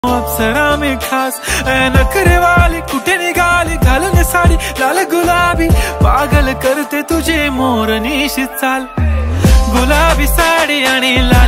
अप्सरा में खास नखरे वाली कुठे निघाली घालून साडी लाल गुलाबी पागल करते तुझे मोरनीशी चाल गुलाबी साडी आणि